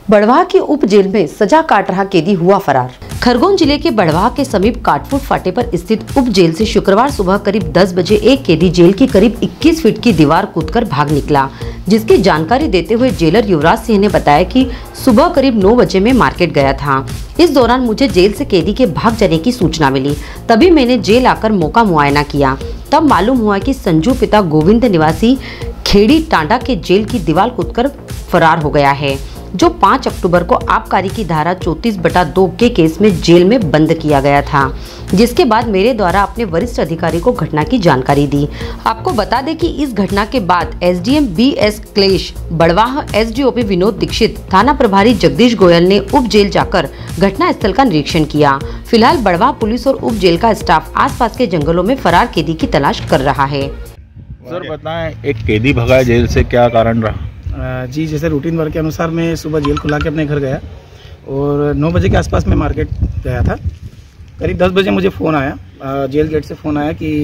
बढ़वा के उप जेल में सजा काट रहा कैदी हुआ फरार। खरगोन जिले के बढ़वा के समीप काटफुट फाटे पर स्थित उप जेल से शुक्रवार सुबह करीब 10 बजे एक कैदी जेल की करीब 21 फीट की दीवार कूदकर भाग निकला, जिसकी जानकारी देते हुए जेलर युवराज सिंह ने बताया कि सुबह करीब 9 बजे में मार्केट गया था। इस दौरान मुझे जेल से कैदी के भाग जाने की सूचना मिली, तभी मैंने जेल आकर मौका मुआयना किया। तब मालूम हुआ कि संजू पिता गोविंद निवासी खेड़ी टांडा के जेल की दीवार कूदकर फरार हो गया है, जो 5 अक्टूबर को आबकारी की धारा 34/2 के केस में जेल में बंद किया गया था, जिसके बाद मेरे द्वारा अपने वरिष्ठ अधिकारी को घटना की जानकारी दी। आपको बता दें कि इस घटना के बाद एसडीएम BS क्लेश, बढ़वाह SDOP विनोद दीक्षित, थाना प्रभारी जगदीश गोयल ने उप जेल जाकर घटना स्थल का निरीक्षण किया। फिलहाल बढ़वा पुलिस और उप जेल का स्टाफ आसपास के जंगलों में फरार कैदी की तलाश कर रहा है। सर बताएं, एक कैदी भगा जेल से, क्या कारण रहा? जी, जैसे रूटीन वर्क के अनुसार मैं सुबह जेल खुला के अपने घर गया और 9 बजे के आसपास मैं मार्केट गया था। करीब 10 बजे मुझे फ़ोन आया, जेल गेट से फ़ोन आया कि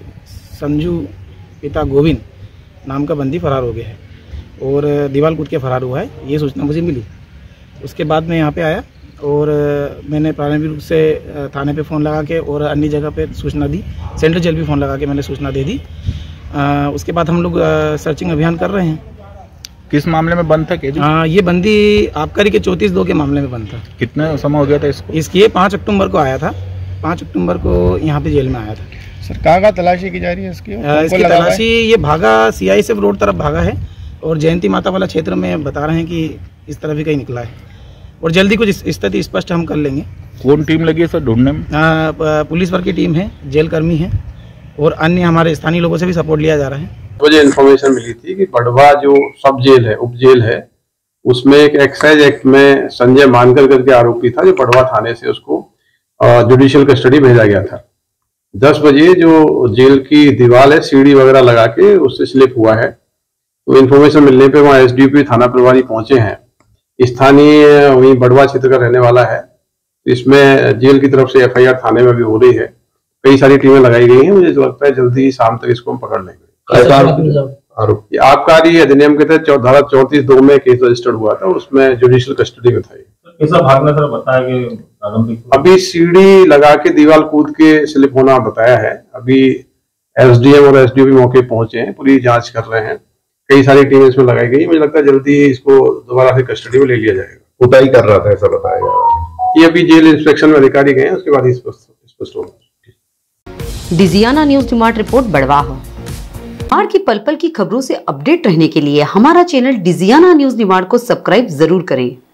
संजू पिता गोविंद नाम का बंदी फरार हो गया है और दीवार कूद के फरार हुआ है, ये सूचना मुझे मिली। उसके बाद मैं यहाँ पे आया और मैंने प्रारंभिक रूप से थाने पे फ़ोन लगा के और अन्य जगह पे सूचना दी, सेंट्रल जेल भी फ़ोन लगा के मैंने सूचना दे दी। उसके बाद हम लोग सर्चिंग अभियान कर रहे हैं। किस मामले में बंद था कैदी? ये बंदी आबकारी के 34(2) के मामले में बंद था। कितना समय हो गया था इसको? इसकी 5 अक्टूबर को आया था, 5 अक्टूबर को यहाँ पे जेल में आया था। सर कहाँ तलाशी की जा रही है इसकी? इसकी तलाशी ये भागा CISF रोड तरफ भागा है और जयंती माता वाला क्षेत्र में बता रहे हैं कि इस तरफ ही कहीं निकला है और जल्दी कुछ स्थिति स्पष्ट हम कर लेंगे। कौन टीम लगी है सर ढूंढने में? पुलिस वर्ग की टीम है, जेल कर्मी है और अन्य हमारे स्थानीय लोगों से भी सपोर्ट लिया जा रहा है। मुझे इन्फॉर्मेशन मिली थी कि बढ़वा जो सब जेल है, उप जेल है, उसमें एक एक्साइज एक्ट में संजय मानकर करके आरोपी था, जो बढ़वा थाने से उसको जुडिशियल कस्टडी भेजा गया था। 10 बजे जो जेल की दीवार है, सीढ़ी वगैरह लगा के उससे स्लिप हुआ है। तो इन्फॉर्मेशन मिलने पे वहाँ SDOP थाना प्रभारी पहुंचे हैं। स्थानीय वही बढ़वा क्षेत्र का रहने वाला है। इसमें जेल की तरफ से FIR थाने में भी हो रही है, कई सारी टीमें लगाई गई हैं। मुझे लगता है जल्दी ही शाम तक इसको हम पकड़ लेंगे। आरोप आबकारी अधिनियम के तहत धारा 34(2) में केस रजिस्टर्ड हुआ था, उसमें जुडिशियल कस्टडी में था। भागना सर बताया कि अभी सीढ़ी लगा के दीवार कूद के स्लिप होना बताया है। अभी SDM और SDOP मौके पहुंचे हैं, पूरी जांच कर रहे हैं, कई सारी टीमें इसमें लगाई गई। मुझे लगता है जल्दी इसको दोबारा से कस्टडी में ले लिया जाएगा। कुटाई कर रहा था ऐसा बताया गया। ये अभी जेल इंस्पेक्शन में अधिकारी गए हैं, उसके बाद स्पष्ट होगा। डिजियाना news demand report Barwah. Nimar की पल पल की खबरों से अपडेट रहने के लिए हमारा चैनल डिजियाना न्यूज निमाड़ को सब्सक्राइब जरूर करें।